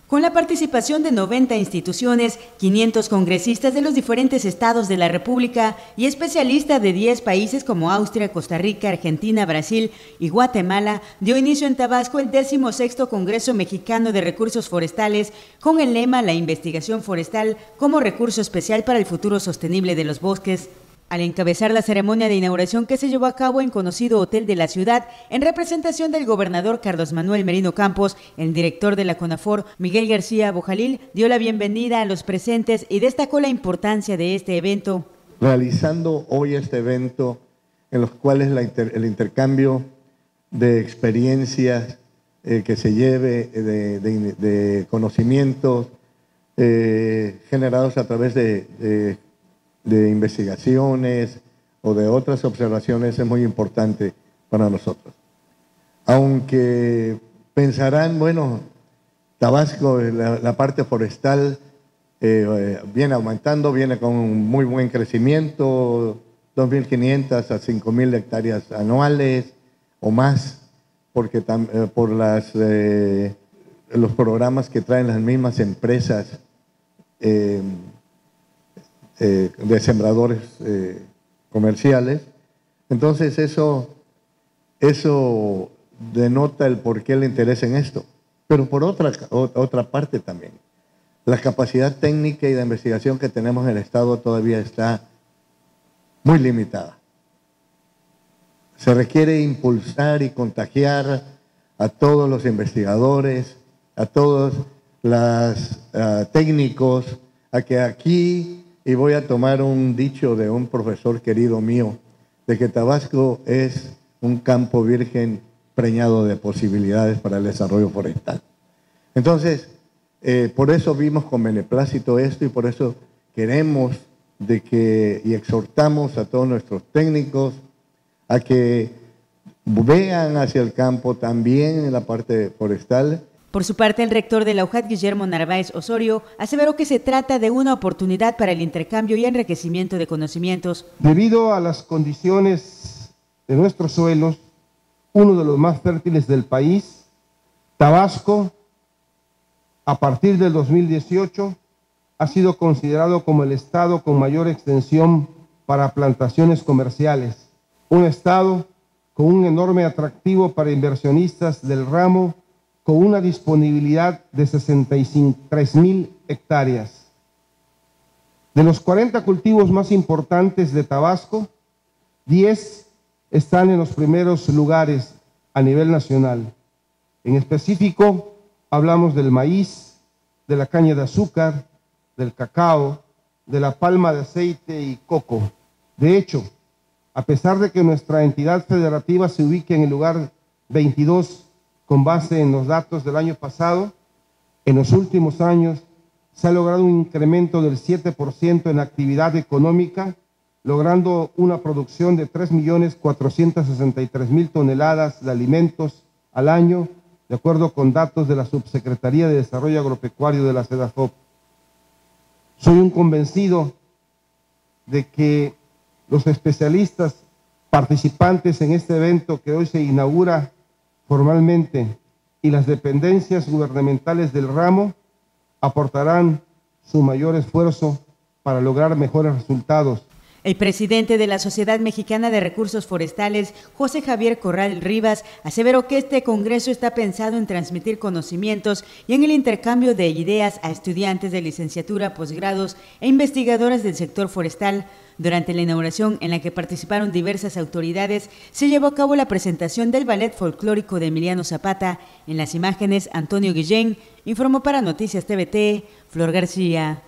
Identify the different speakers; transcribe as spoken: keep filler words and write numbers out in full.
Speaker 1: Con la participación de noventa instituciones, quinientos congresistas de los diferentes estados de la República y especialistas de diez países como Austria, Costa Rica, Argentina, Brasil y Guatemala, dio inicio en Tabasco el decimosexto Congreso Mexicano de Recursos Forestales con el lema La investigación forestal como recurso especial para el futuro sostenible de los bosques. Al encabezar la ceremonia de inauguración que se llevó a cabo en conocido hotel de la ciudad, en representación del gobernador Carlos Manuel Merino Campos, el director de la CONAFOR, Miguel García Bojalil, dio la bienvenida a los presentes y destacó la importancia de este evento.
Speaker 2: Realizando hoy este evento, en los cuales la inter, el intercambio de experiencias eh, que se lleve, de, de, de conocimientos eh, generados a través de, de de investigaciones o de otras observaciones es muy importante para nosotros. Aunque pensarán, bueno, Tabasco, la, la parte forestal eh, viene aumentando, viene con un muy buen crecimiento, dos mil quinientas a cinco mil hectáreas anuales o más, porque tam, eh, por las, eh, los programas que traen las mismas empresas eh, Eh, de sembradores eh, comerciales. Entonces eso, eso denota el por qué le interesa en esto. Pero por otra, otra parte también, la capacidad técnica y de investigación que tenemos en el Estado todavía está muy limitada. Se requiere impulsar y contagiar a todos los investigadores, a todos los uh, técnicos, a que aquí... Y voy a tomar un dicho de un profesor querido mío, de que Tabasco es un campo virgen preñado de posibilidades para el desarrollo forestal. Entonces, eh, por eso vimos con beneplácito esto y por eso queremos de que, y exhortamos a todos nuestros técnicos a que vean hacia el campo también en la parte forestal.
Speaker 1: Por su parte, el rector de la U J A T, Guillermo Narváez Osorio, aseveró que se trata de una oportunidad para el intercambio y enriquecimiento de conocimientos.
Speaker 3: Debido a las condiciones de nuestros suelos, uno de los más fértiles del país, Tabasco, a partir del dos mil dieciocho, ha sido considerado como el estado con mayor extensión para plantaciones comerciales. Un estado con un enorme atractivo para inversionistas del ramo, con una disponibilidad de sesenta y tres mil hectáreas. De los cuarenta cultivos más importantes de Tabasco, diez están en los primeros lugares a nivel nacional. En específico, hablamos del maíz, de la caña de azúcar, del cacao, de la palma de aceite y coco. De hecho, a pesar de que nuestra entidad federativa se ubique en el lugar veintidós, con base en los datos del año pasado, en los últimos años se ha logrado un incremento del siete por ciento en la actividad económica, logrando una producción de tres millones cuatrocientos sesenta y tres mil toneladas de alimentos al año, de acuerdo con datos de la Subsecretaría de Desarrollo Agropecuario de la SEDAFOP. Soy un convencido de que los especialistas participantes en este evento que hoy se inaugura formalmente y las dependencias gubernamentales del ramo aportarán su mayor esfuerzo para lograr mejores resultados.
Speaker 1: El presidente de la Sociedad Mexicana de Recursos Forestales, José Javier Corral Rivas, aseveró que este congreso está pensado en transmitir conocimientos y en el intercambio de ideas a estudiantes de licenciatura, posgrados e investigadores del sector forestal. Durante la inauguración, en la que participaron diversas autoridades, se llevó a cabo la presentación del ballet folclórico de Emiliano Zapata. En las imágenes, Antonio Guillén informó para Noticias T V T, Flor García.